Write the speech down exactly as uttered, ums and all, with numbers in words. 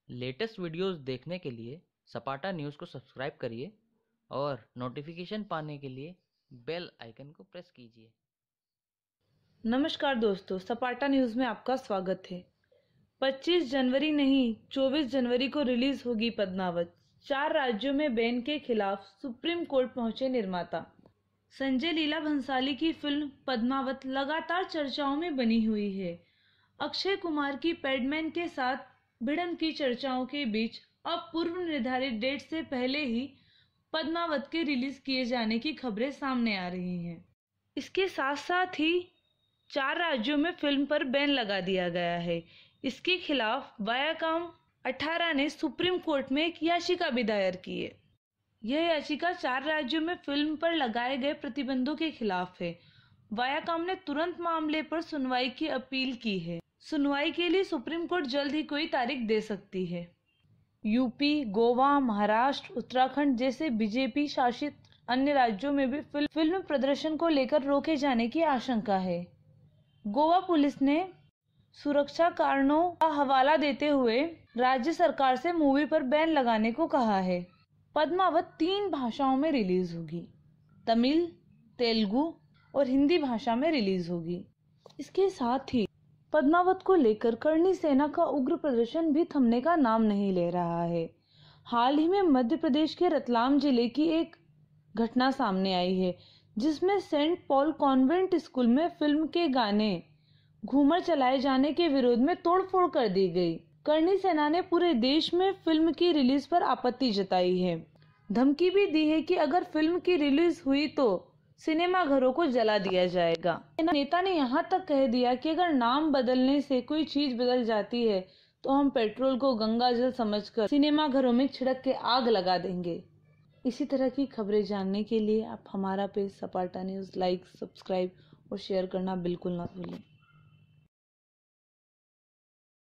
Latest videos देखने के लिए सपाटा न्यूज़ को सब्सक्राइब करिए और नोटिफिकेशन पाने के लिए बेल आइकन को प्रेस कीजिए। नमस्कार दोस्तों, सपाटा न्यूज़ में आपका स्वागत है। पच्चीस जनवरी नहीं चौबीस जनवरी को रिलीज होगी पद्मावत। चार राज्यों में बैन के खिलाफ सुप्रीम कोर्ट पहुंचे निर्माता। संजय लीला भंसाली की फिल्म पद्मावत लगातार चर्चाओं में बनी हुई है। अक्षय कुमार की पैडमैन के साथ भिड़ंत की चर्चाओं के बीच अब पूर्व निर्धारित डेट से पहले ही पद्मावत के रिलीज किए जाने की खबरें सामने आ रही हैं। इसके साथ साथ ही चार राज्यों में फिल्म पर बैन लगा दिया गया है। इसके खिलाफ वायाकॉम अठारह ने सुप्रीम कोर्ट में एक याचिका भी दायर की है। यह याचिका चार राज्यों में फिल्म पर लगाए गए प्रतिबंधों के खिलाफ है। वायाकॉम ने तुरंत मामले पर सुनवाई की अपील की है। सुनवाई के लिए सुप्रीम कोर्ट जल्द ही कोई तारीख दे सकती है। यूपी, गोवा, महाराष्ट्र, उत्तराखंड जैसे बीजेपी शासित अन्य राज्यों में भी फिल्म प्रदर्शन को लेकर रोके जाने की आशंका है। गोवा पुलिस ने सुरक्षा कारणों का हवाला देते हुए राज्य सरकार से मूवी पर बैन लगाने को कहा है। पद्मावत तीन भाषाओं में रिलीज होगी, तमिल, तेलुगु और हिंदी भाषा में रिलीज होगी। इसके साथ ही पद्मावत को लेकर करणी सेना का उग्र प्रदर्शन भी थमने का नाम नहीं ले रहा है। हाल ही में मध्य प्रदेश के रतलाम जिले की एक घटना सामने आई है, जिसमें सेंट पॉल कॉन्वेंट स्कूल में फिल्म के गाने घूमर चलाए जाने के विरोध में तोड़फोड़ कर दी गई। करणी सेना ने पूरे देश में फिल्म की रिलीज पर आपत्ति जताई है। धमकी भी दी है कि अगर फिल्म की रिलीज हुई तो सिनेमा घरों को जला दिया जाएगा। नेता ने यहाँ तक कह दिया कि अगर नाम बदलने से कोई चीज बदल जाती है तो हम पेट्रोल को गंगा जल समझकर सिनेमा घरों में छिड़क के आग लगा देंगे। इसी तरह की खबरें जानने के लिए आप हमारा page Sapata news like, subscribe और शेयर करना बिल्कुल ना भूलें।